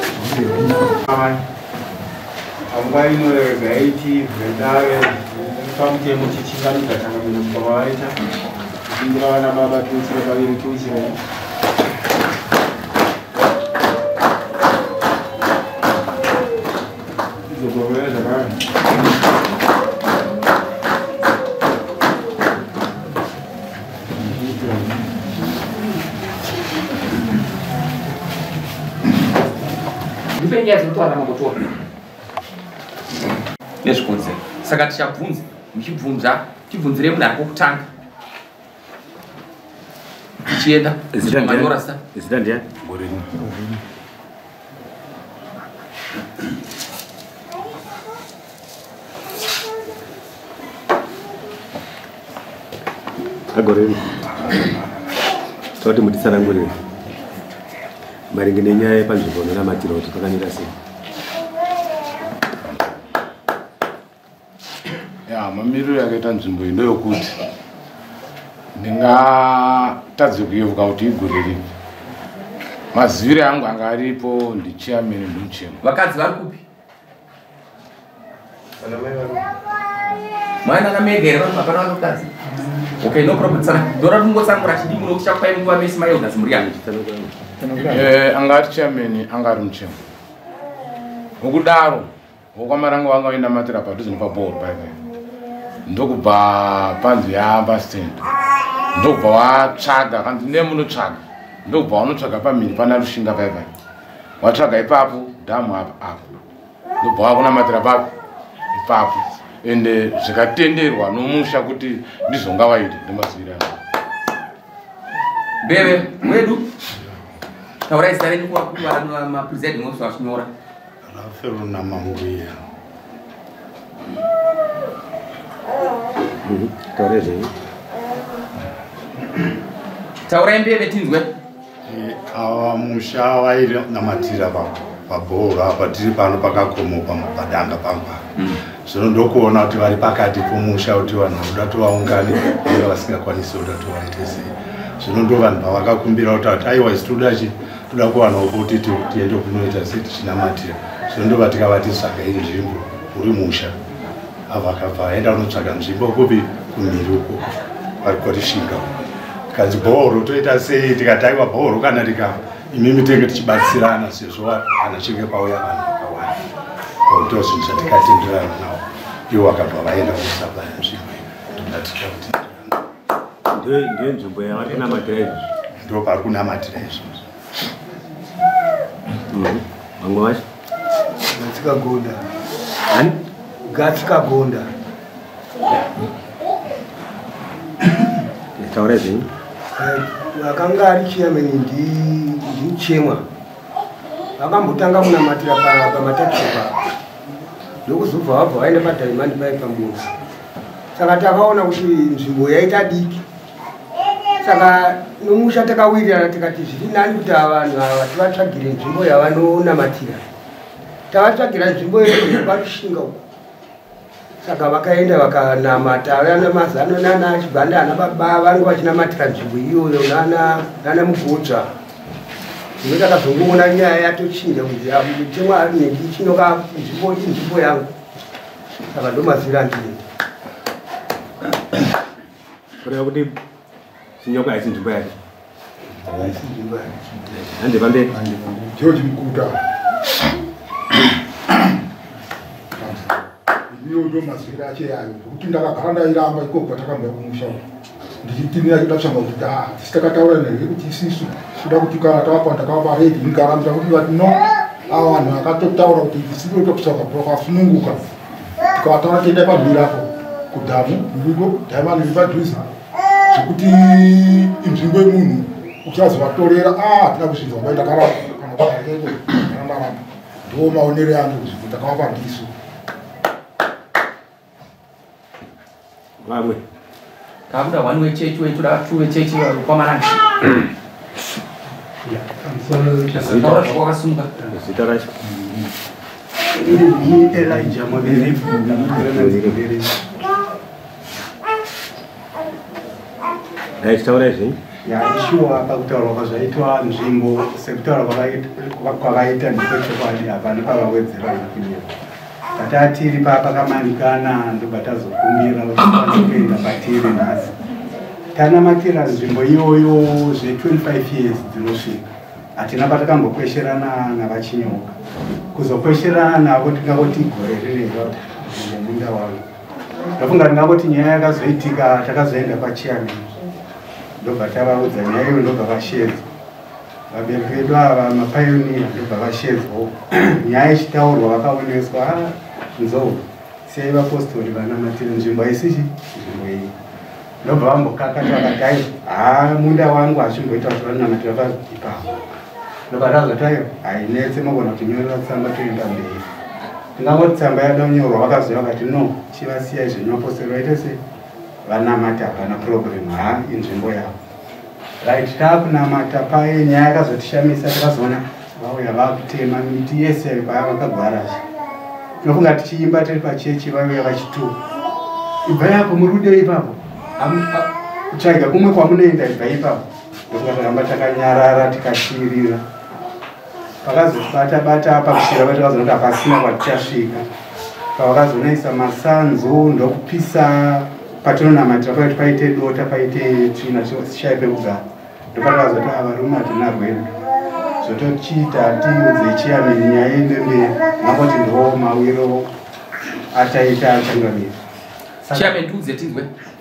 Nezvikunze saka tichabvunza muchibvunza tibvunzire munhu ari kokutanga tichienda manyora sa zita ndiani agoreni toti mutisanangurire maringe nenyaya yepanzvimbo nonamatira kuti pakamira sei. Mamiriro yakaita nzvimbo ino yokuti ndingatadze kuyevuka kuti igore ripi. Mazivire angu anga aripo ndichairman ndomuchema. Vakadzi vari kupi? Mwana na megere vari mapana vakadzi. Okay, no problem sana. Dora tungotsamura chidi muno kuchakwai nguva mesi mayo ngazimuri yangu. Anga ari chairman anga ari muchema. Mukudaro wokwamarangu vanga vainamatira padhuze nepabhoro paipai. Ndokubva panzi yaamba stand. Ndokubva watsvaga kanzi nemunotsvaga. Ndokubva wanotsvaga pamhiri pana rushinga paipai. Watsvaga ipapo dhamu apo. Ndokubva wakunamatira papo ipapo. Ende zvikatenderwa nomusha kuti ndizonga waita ndemazivire angu. Bebe, wedu? Taura zita renyu kuva mapresiding officer vachinyora. Rafero na Manguia. Taura mbebe tinzwe. Musha wairi namatira pabhoro apa tiri pano pakakomoka padanga pamba. Zvino ndokuona kuti vari pakati pomusha kuti vanhu voda tovaungane uye vasingakwanisi kuda tovaite sei. Zvino ndo vanhu pavakakumbira kuti aiwa isi toda kuwanawo kuti tiende kunoita sei tichinamatira. Zvino ndo vatikavati tsvagai nzvimbo uri musha. Avakabva aenda kunotsvaga nzvimbo kupi kumhiri uko vari kwarishinga. Tikanzi bhoro toita sei tikati aiwa bhoro kana imimi tenge tichibatsirana sezvo kana chinge pauya vanhu vakawanda. Ndo zvinhu zvatikatenderana nawo. Ivo vakabva vaenda kusaplaya nzvimbo ndodatita kuti ndiyo nzvimbo yavari kunamatira izvozvo. Ndo pari kunamatira izvozvo. Vamwe vacho Gatikagonda. Ani? Gatikagonda. taura zvinyi? Vakanga ari chairman ndichemwa. Vakambotanga kunamatira pamatakishopa. Ndokuzobva vabva vaenda padaimandi pai pambunga. Saka takaona kuti nzvimbo yaita diki. Saka nomusha takawirirana tikati zviri nani kuti vanhu ava tivatsvagire nzvimbo yavanonamatira. Tavatsvagira nzvimbo yeparushinga uko. Saka vakaenda vakanamata vana mazano nana chibhanda ana baba vangu vachinamatira nzvimbo iyoyo nana mugodza. Zvino takazongoona nyaya yatochinja kuti mutemwa ari nendichinoka nzvimbo yangu. Saka ndomazivira ndini. Kureva kuti Sinyoka haisi nzvimbo yake. Haisi nzvimbo yake. Hande pamberi. George Mkuta. Ndiyo ndo mazivira ache yayo. Kuti ndakagara ndairamba ikobva takambira kumusha. Ndichitinira kuda kushamba kuti tisakataura nerwe kuti isisu kuda kuti kana tawapa ndakavapa ready ndikaramira kuti vati no ava vanhu vakatotaura kuti isiro tokusaka pakasununguka. Tikavataura tienda pamhiri apo kudhamu ndiko dhaimani ripadhuze. Kuti inzvimbo yemunhu uchazovatorera tina kuzvinzwa bai ndakaramba kana pakareko ndaramba ndo maonero yangu kuzvinhu ndakavapa ndiso. Vamwe kabuda one way church way toda two way church kwamarani. Taura zvakasumuka. zita racho Elijah Mabere. taura zvinyi? yaishuwa pakutaurwa kwazvaitwa nzvimbo sekutaurwa kwavaita ndikwechokwadi hapana pavawedzera kunyira patatiri papakamanikana ndobatazokumbira uchikwanisa kuenda patiri nhasi tanamatira nzvimbo iyoyo zve25 years dzinosvika hatina patakambokwesherana navachinyoka kuzokwesherana navo tingangoti gore rirero munda wavo ndafunga ndingangoti nyaya yakazoitika takazoenda pachiamini ndobva tavaudza nyaya iyo ndobva vashedzwa vabereki vedu ava mapayoniya ndobva vashedzwawo nyaya ichitaurwa vakaoneswa nzou sei vapostori vanamatire nzvimbo haisichi nzvimbo iyi ndobva vambokakata vakati munda wangu hachimboita kuti vananamatira ipapo ndobva tazotaiyo hainetse magona kutinyorera tsamba toenda mberi ndingangoti tsamba yada kunyorwa vakazoya vakati no chivasiyai zvenyu vapostori vaite sei vanamata havana problem inzvimbo yavo right taakunamata paye nyaya yakazotishamisa takazoona vauya vakutema miti yese paya vakagwarashi tinofunga tichiimba tiri pachechi vauya vachitu ibva yapo muri kudei ipapo tsvaiga kumwe kwamunoenda ibva ipapo ndofunga takamba takanyarara tikashirira pakazotibata pakushira patakazoona kuti hapasina kwatichasvika pavakazonaisa masanzo ndokupisa patinonamatira paiti paite dota paite tsvina shai pekugara ndopatakazoti varume hatina rwere zvotochiita tiudze chiamini nyaya ende mberi nangoti ndo mawiro ataita achangamira chiamini tiudze tinzwe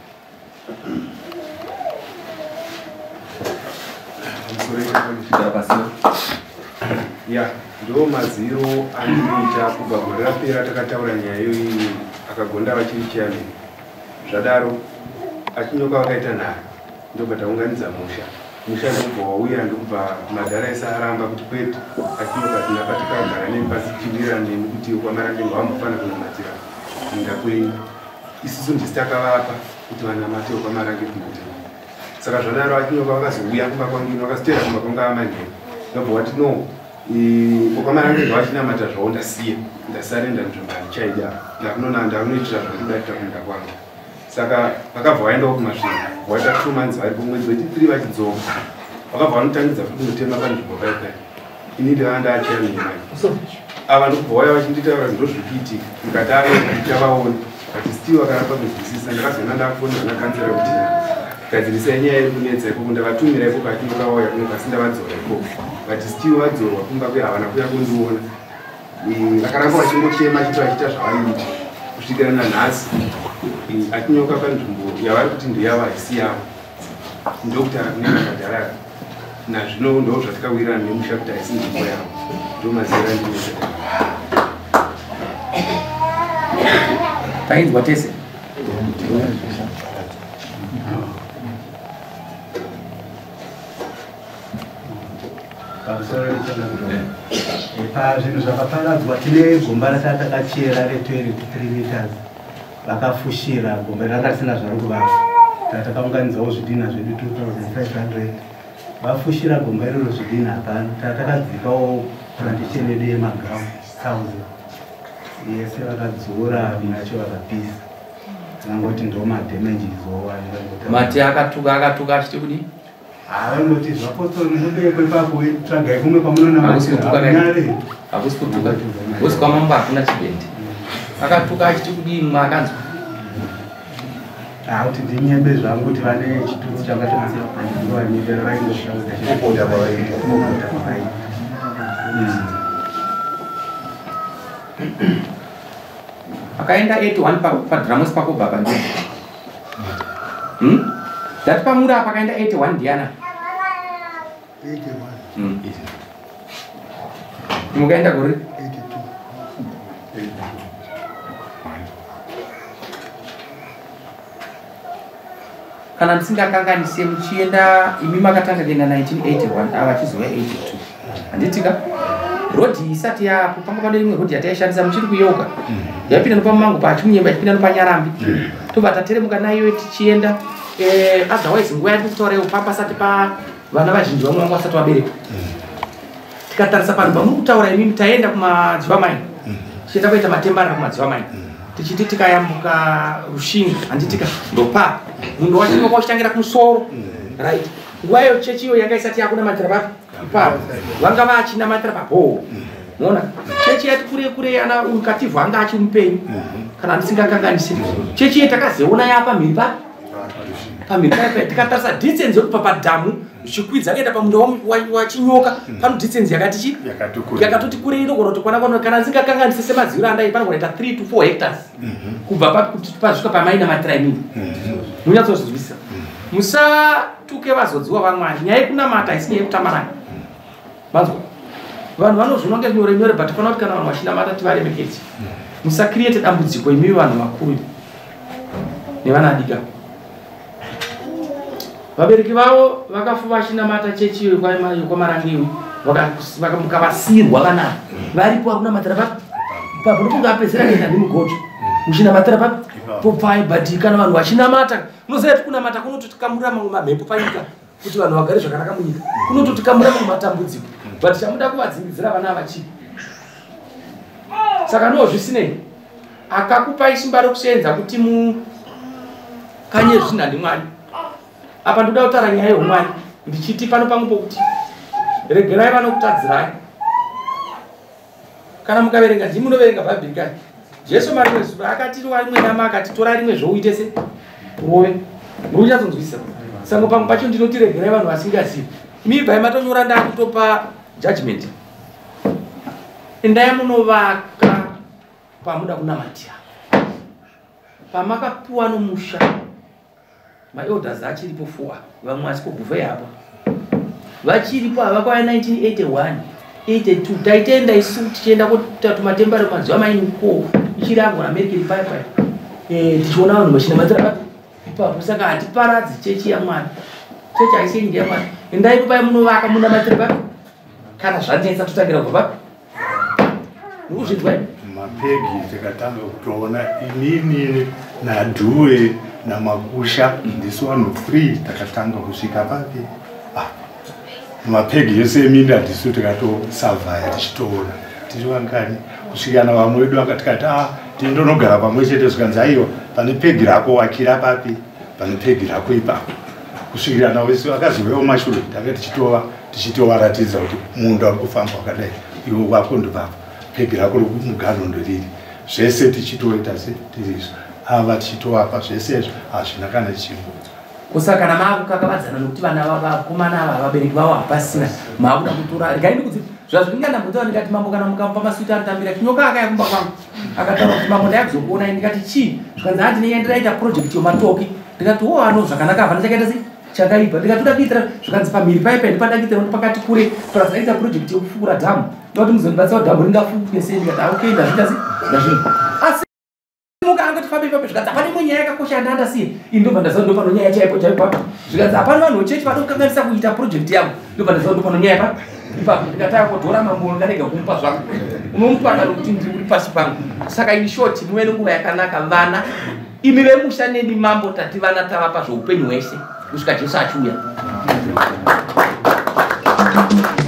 ya ndo maziro andinoita kubva gore rapera takataura nyaya iyoyi akagonda vachiri chiamini zvadaro achinyoka vakaita nharo ndobva taunganidza musha ndobva wauya ndobva madhara ese aramba kuti kwete achinyoka tinapa tikagara nepasi tichiwira nemi kuti kwamarandenga vambofana kunamatira inda kwenyu isusu ndisi takavapa kuti vanamate kwamarange kunatema saka zvadaro achinyoka vakazouya kumba kwangini vakazotera kumba kwanga amanhero ndobva wati no kwamarangenga vachinamata zvavo ndasiya ndasarenda nzvimbo handichaida ndakunoitira zvakudatita kumunda kwangu saka vakabva vaendawo kumasvingo vaita 2 months vari kumwedzi wechipiri vachidzoka vakabva vanotangidza futi kutema panzvimbo paipai ini ndavanda achiamimai ava ndokubva vaya vachinditaura ndozvikuitika ndikatave ndichavaona but still vakaramba kuzwisisa ndakazoona ndafonera nakansera kuti gadzirisai nyaya iri kunetsa ikoko ndavatumira ikoko achindoka vauya kuno pasi ndavadzora ikoko but still vadzorwa kumba kwe havana kuya kundiona vakaramba vachingochema chito vachiita zvavaita kusvikira nanhasi achinyoka panzvimbo yavari kuti ndeyavo haisi yavo ndokuti akunena madhara nazvino ndo zvatikawirana nemusha kuti haisi nzvimbo yavo ndo mazera ndinese tainzwa tese pazvinhu zvakaparadzwa tine gomba ratakachera re 23 meters vakafushira gomba rakasina zvari kuvava tatakaunganidzawo zvidhina zvedu 2500 vafushira gomba iroro zvidhina hapana tatakadzikawo plantation yedu yemagamu 1000 yese vakadzora vinacho vakapisa tinangoti ndo madamage izowanika mati akatuka achiti kudi vanoti zvapostori mubekwe papo tsvagai kumwe kwamunonamatiraanyare hakusi kutuka usi kwamamba hakuna chibendi akatuka achiti kudini mwakanzwa kuti ndinyembe zvangu kuti vane chituru chakatovaingoaai akaenda 81 padhiramusi pako baba ndi ndati pamura apa akaenda 81 ndiana 81 mukaenda kuri 82 kana ndisingakanganise muchienda imi makatanga kuenda 1981 ava chizouya 82 handitika rodhi isati yapo pamba pano imwe rodhi yataishandisa muchiri kuyoga yapinda nopamango pachimunyemba yachipinda nopanyarambi tobva tateremuka nayo tichienda otherwise nguva yati kutaurawo papasati pa vana vazhinji vamwe vanga vasati vaberekwa tikatarisa panhu pamuri kutaura imimi taenda kumadzivamai tichienda kuita matembarara kumadzivamai tichiti tikayambuka rushinga handitika ndopa munhu wachinenge wachitangira kumusoro right Nguvayo chechi iyo yanga isati yakuna matira papo vanga vachina matira papo mona chechi yati kure ana ukativhu anga achimupenyu kana ndisingakanganisi chechi yetakazeona yapa mhiri pamhiri paipa tikatarisa distance yokupa padhamu zvikwidza kuenda pamunda wachinyoka pano distance yakatoti kure inogona kuti kana ndisingakanganisi semaziro andai panogona ita 3 to 4 hectares kubva pasvika pamaina matira emini munyatsozvizwisisa musatuke vazodziwa vamwari nyaya yekunamata isina yekutamarana manzwa vanhu vanozvinwa ngenyore but fana kuti kana vanhu vachinamata tivaremekedze musacreate dambudziko imi vanhu vakuru nevana adika vabereki vavo vakafa vachinamata chechi yokwamarangiwi mukavasirwa vanava varipo vakunamatira papo ndokunge apedzera kuenda nemugodzo muchinamatira papai but kana vanhu vachinamata munoziva kuti kunamata kunototikamurira mamwe mamhepo panyika kuti vanhu vagare zvakanaka munyika kunototikamurira mamwe matambudziko but chamuda kuvadzimbidzira vana vachipi saka ndozvisinei akakupai simba rokusenza kuti mukanye zvinhandi mwari apa ndoda kutaura nyaya yeumwari ndichiti pano pamwe pokuti regerai vanokutadzirai kana mukaverenga ndimi munoverenga bhaibheri kani jesu marimwe zuva akatiwa rimwe nama akati tora rimwe zvouite se rove muruchatonzwisisa sango pamwe pacho ndinoti regerai vanhu vasingazivi mibva matonyora ndakutopa judgment endai munovaka pamuda kunamatira pamakapuwa nomusha maelders achiripo 4 vamwe asikoguvhei apa vachiripo havakauya 1981 82 taitenda isu tichienda kutumatembari mazuva mainuko ichiri angona american pipeline tichiona vanhu vachinamatira ipapo saka hatiparadzi chechi yamwari chechi haisienyika yamwari endai kupai munovaka munamatira papi kana zvanetsa totangira kubva nokuzvinzwai mapegi tikatanga kutoona inini nadhuwe namakusha ndisu vanhu 3 takatanga kusvika papi mapegi yose eminda ndisu tikatosavhaya tichitoona tiri vangani kusvikana vamwe vedu vakatikati tindonogara pamwe chete zvikanzi aiwa pane pegi rako wakira papi pane pegi rako ipapo kusvikirana wese vakazivewo mashure tanga tichitovaratidza kuti mundu ari kufamba wakadai iwe wako ndopapa pegi rako rokumugano ndoriri zvese tichitoita tirizvo ava tichitovapa zvesezvo hazvina kana chimwe kusaka kana maakukakavadzana nokuti vana vakomana ava vabereki vavo hapasina maakuda kutora regai ndikudzi zvazvingandambotaura ndikati mambo kana mukamupa maswiti anotambira kinyoka akayakumba kwangu akataura kuti mambo ndayakuzokuona ndikati chii zvikanzi handinei ndiraita project yomatoki ndikati ano zvakanaka apa ndachakaita sei chakaipa ndikatoda kuitira zvikanzi pamhiri paipa ndipandakitira kuti pakati kure parazaita project yokufukura dhamu ndoti muzondibatsira kuti dhamu ringafukwe sei ndikati okay ndazviita sei ndazvino asi mukangoti fambe ipapo zvikanzi hapane imwe nyaya yakakosha yandandasiye ini ndobva ndaziva ndopano nyaya chaipo chaipapo zvikanzi hapana vanhu vechechi vada kukanganisa kuita project yavo ndobva ndaziva ndopano nyaya ipapo ipapo ndikataya kutora mambo nganega kumupa zvangu unomupanda nokuti ndiri uri pasi pangu saka ini shoti muve nenguva yakanaka vana imi vemusha neni mambo tati vana tavapa zveupenyu hwese kusvika jesu achiuya